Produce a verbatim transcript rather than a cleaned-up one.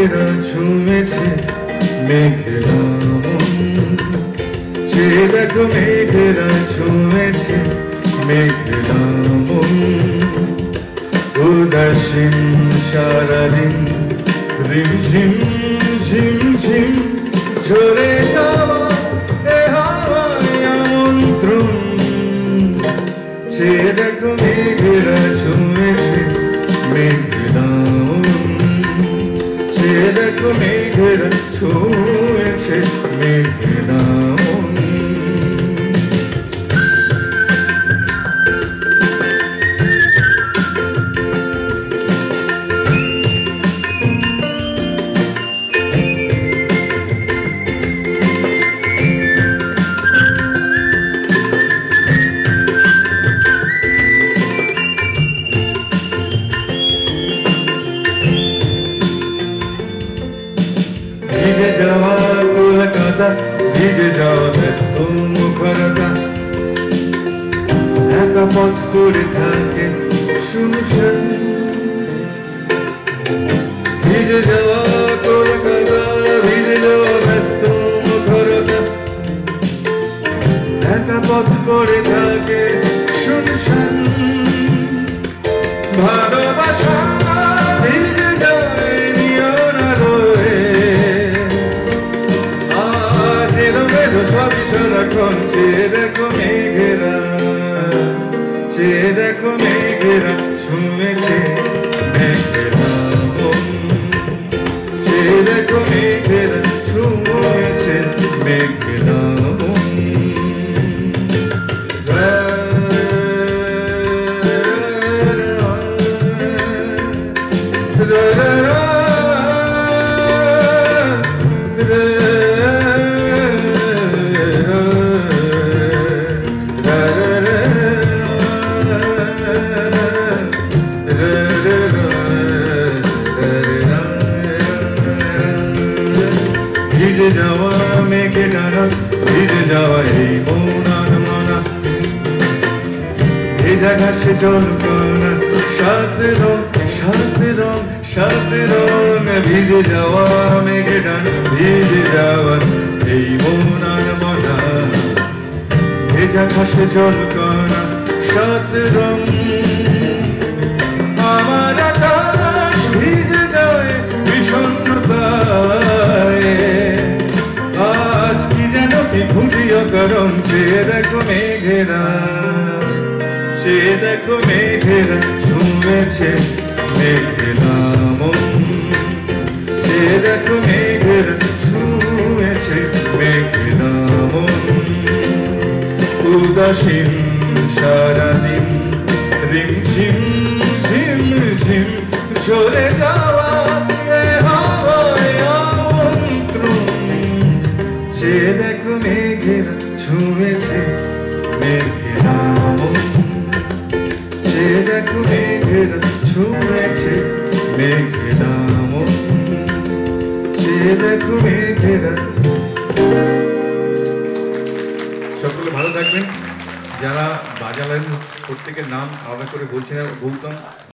মেঘেরা ছুঁয়েছে মেঘেরা মন, চেয়ে দেখো মেঘেরা ছুঁয়েছে মেঘেরা মন। উদাসীন সারাদিন রিমঝিম ঝিম ঝিম ঝরে যাওয়া এ হাওয়ায় আমন্ত্রণ। চেয়ে দেখো মেঘেরা ছুঁয়েছে মেঘেরা মন, চেয়ে দেখো মেঘেরা ছুঁয়েছে মেঘেরা মন। ভিজে যাওয়া কলকাতা, ভিজে যাওয়া ব্যস্ত মুখরতা, একা পথ করে থাকে শুনশান। ভিজে যাওয়া কলকাতা, ভিজে যাওয়া ব্যস্ত মুখরতা, একা পথ করে থাকে শুনশান। ভালোবাসা ভিজে যায় নিয়না রয়ে, আজ এলোমেলো সবই সারাক্ষণ। চেয়ে দেখো মেঘেরা, চেয়ে দেখো মেঘেরা ছুঁয়েছে মেঘেরা মন, চেয়ে দেখো মেঘেরা ছুঁয়েছে মেঘেরা মন। ভিজে যাওয়া মেঘে ডানা, ভিজে যাওয়া এই মন মনা, ভেজা ঘাসে জল কণা, সাত রং সাত রং সাত রং। ভিজে যাওয়া মেঘে ডানা, ভিজে যাওয়া এই মন মনা, ভেজা ঘাসে জল কণা, সাত রং। আমার আকাশ ভিজে যায় বিষণ্ণতায়, আজ কি যেন কি খুঁজিও কারণ। চেয়ে দেখো মেঘেরা, চেয়ে দেখো মেঘেরা ছুঁয়েছে মেঘেরা মন, চেয়ে দেখো মেঘেরা ছুঁয়েছে মেঘেরা মন। উদাসীন সারাদিন রিমঝিম ঝিম ঝিম ঝরে যাওয়া এ হাওয়ায় আমন্ত্রণ। চেয়ে দেখো মেঘেরা ছুঁয়েছে মেঘেরা মন, চেয়ে দেখো মেঘেরা ছুঁয়েছে মেঘেরা মন, চেয়ে দেখো মেঘেরা। সকলে ভালো থাকবেন। যারা বাজালেন প্রত্যেকের নাম আলাদা করে বলছি না, বলতাম।